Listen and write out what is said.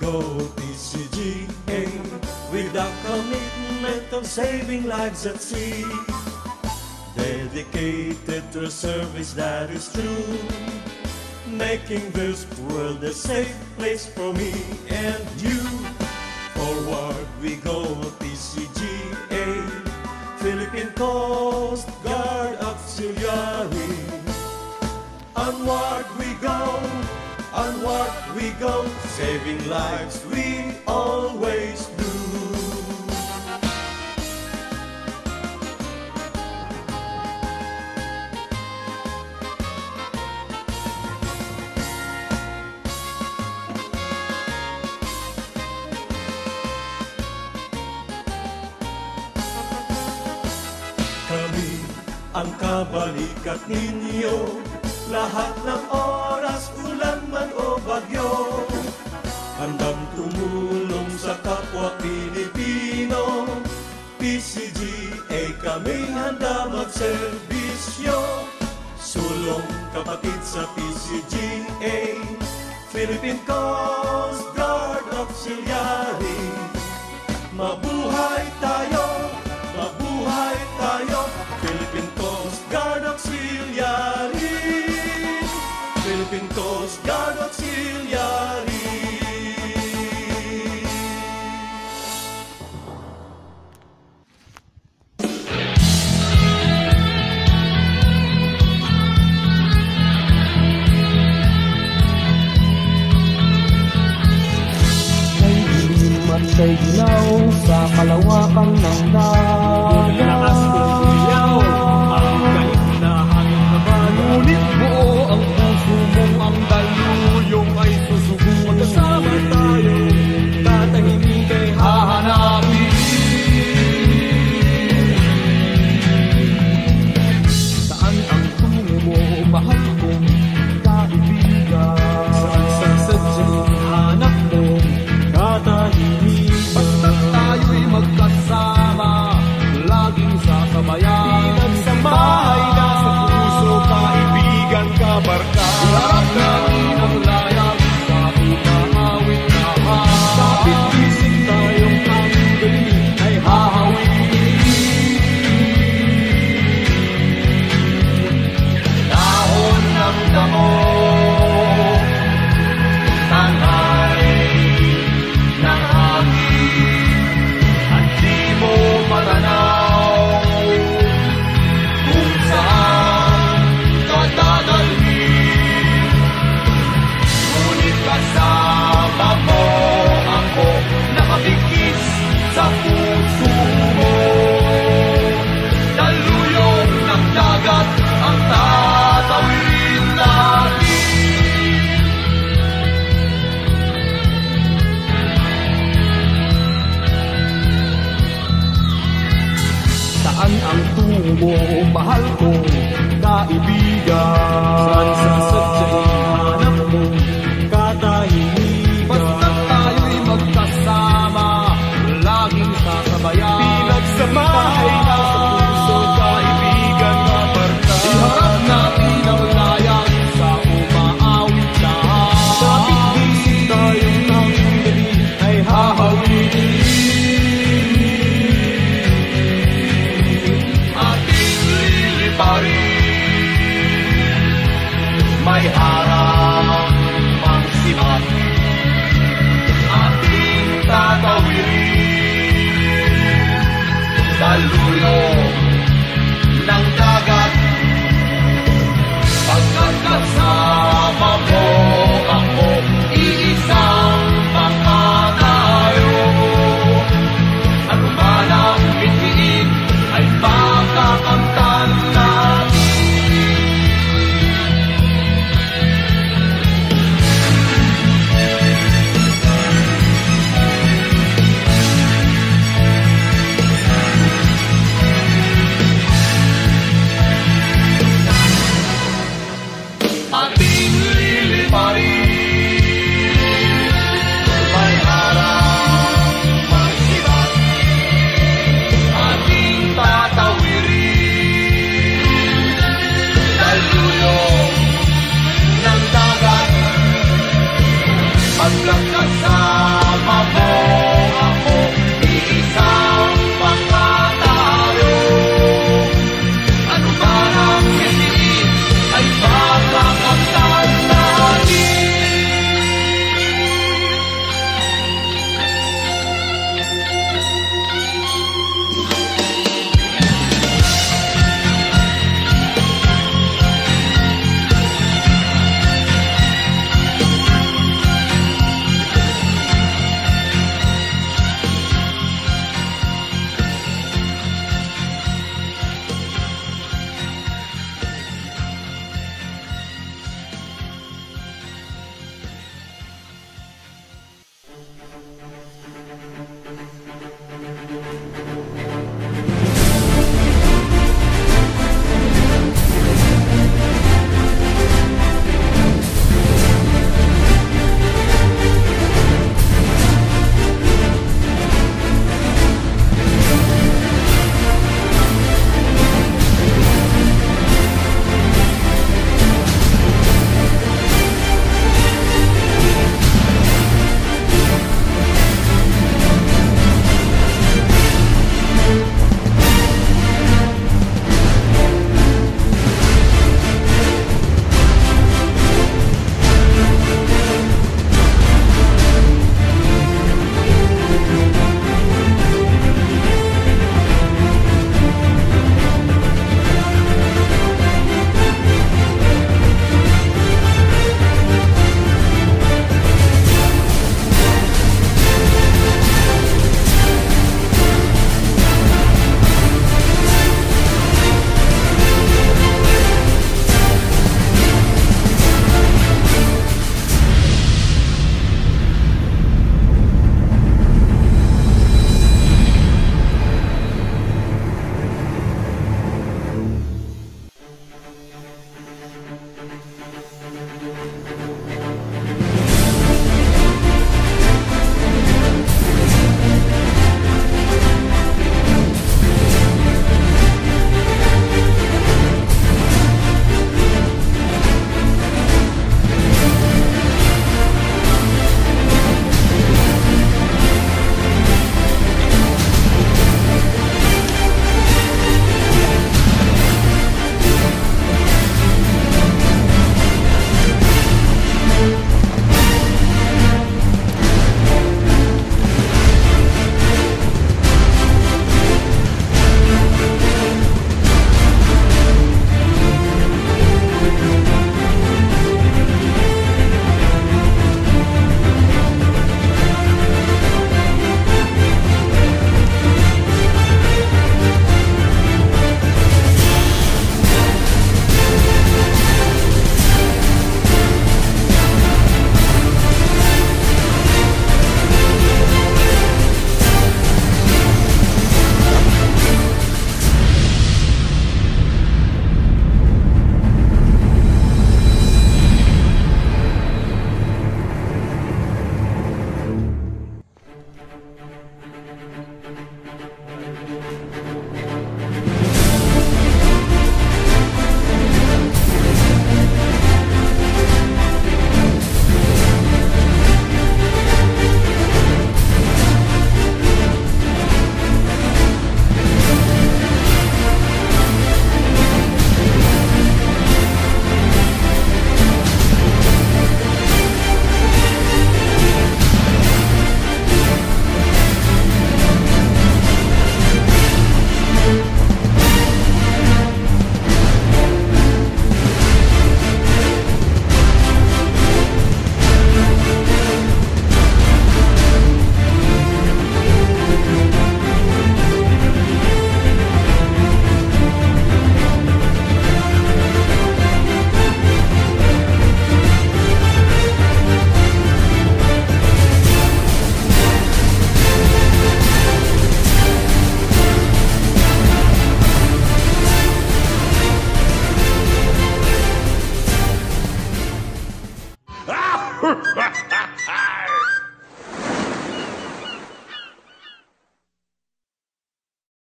go PCGA with the commitment of saving lives at sea, dedicated to a service that is true, making this world a safe place for me and you. Forward we go PCGA, Philippine Coast Guard Auxilliary. Onward we go, saving lives we always do. Kami ang kabalikat ninyo, lahat ng oras, ulan man o bagyo, handang tumulong sa kapwa Pilipino. PCGA kaming handa magserbisyo, sulong kapatid sa PCGA, Philippine Coast Guard Auxilliary. Mabuhay tayo, Philippine Coast Guard Auxilliary, Philippine Coast Guard Auxilliary. Kay ginaw sa kalawakan ng dagat, lakas kong umiyaw ang galit na hangin na balat. Ngunit buo ang puso mong ang daluyong ay susugo. Magkasama tayo, tatahimik ay hahanapin. Saan ang tungo mo, mahal kong kaibigan? Saan sa sadyang hanap mo katahimik? Basta't tayo'y magkasama, laging sasabayan. Pinagsamahay na sa puso, kaibigan, kabarka. Iharap natin ang layag sa umaawit na hangin. Kapit-isip tayong aming galing ay hahawin. Dahon ng damo, tanay ng hangin, at di mo matanaw kung saan ka dadalhin. Ngunit kasama mo ako, nakabigis sa puso mo. Daluyong ng dagat ang tatawirin natin. Saan ang tungo mo, mahal kong kaibigan? Saan sa sadyang hanap mo katahimikan? Basta't tayo'y magkasama, laging sasabayan. Pinagsamahay na sa puso, kaibigan, kabarka. Iharap natin ang layag sa umaawit na hangin. Kapit-isip tayong aming galing ay hahawin. May harap ang sibat, ating tatawirin. Daluyong ng dagat, pagkat kasama mo ako, iisang bangka tayo. Ano man ang bitiin ay makakamtan natin.